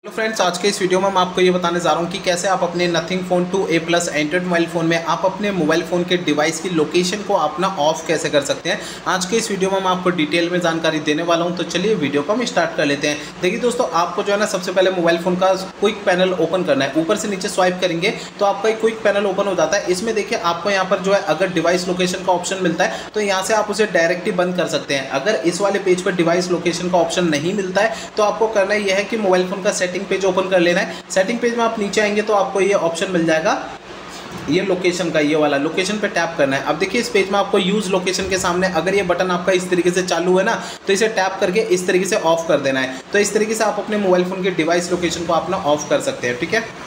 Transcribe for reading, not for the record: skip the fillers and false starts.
Hello friends, आज के इस वीडियो में मैं आपको ये बताने जा रहा हूँ कि कैसे आप अपने Nothing phone 2A plus android mobile phone में आप अपने मोबाइल फ़ोन के डिवाइस की लोकेशन को अपना ऑफ कैसे कर सकते हैं। आज के इस वीडियो में मैं आपको डिटेल में जानकारी देने वाला हूँ। तो चलिए वीडियो को हम स्टार्ट कर लेते हैं। देखिए दोस्तों, आपको जो है ना सबसे पहले मोबाइल फ़ोन का क्विक पैनल ओपन करना है। ऊपर से नीचे स्वाइप करेंगे तो आपका एक क्विक पैनल ओपन हो जाता है। इसमें देखिए आपको यहाँ पर जो है अगर डिवाइस लोकेशन का ऑप्शन मिलता है तो यहाँ से आप उसे डायरेक्ट ही बंद कर सकते हैं। अगर इस वाले पेज पर डिवाइस लोकेशन का ऑप्शन नहीं मिलता है तो आपको करना यह है कि मोबाइल फ़ोन का सेटिंग पेज ओपन कर लेना है। सेटिंग पेज में आप नीचे आएंगे तो आपको ये ऑप्शन मिल जाएगा, ये लोकेशन का, ये वाला लोकेशन पे टैप करना है। अब देखिए इस पेज में आपको यूज लोकेशन के सामने अगर ये बटन आपका इस तरीके से चालू है ना तो इसे टैप करके इस तरीके से ऑफ कर देना है। तो इस तरीके से आप अपने मोबाइल फोन के डिवाइस लोकेशन को अपना ऑफ कर सकते हैं। ठीक है।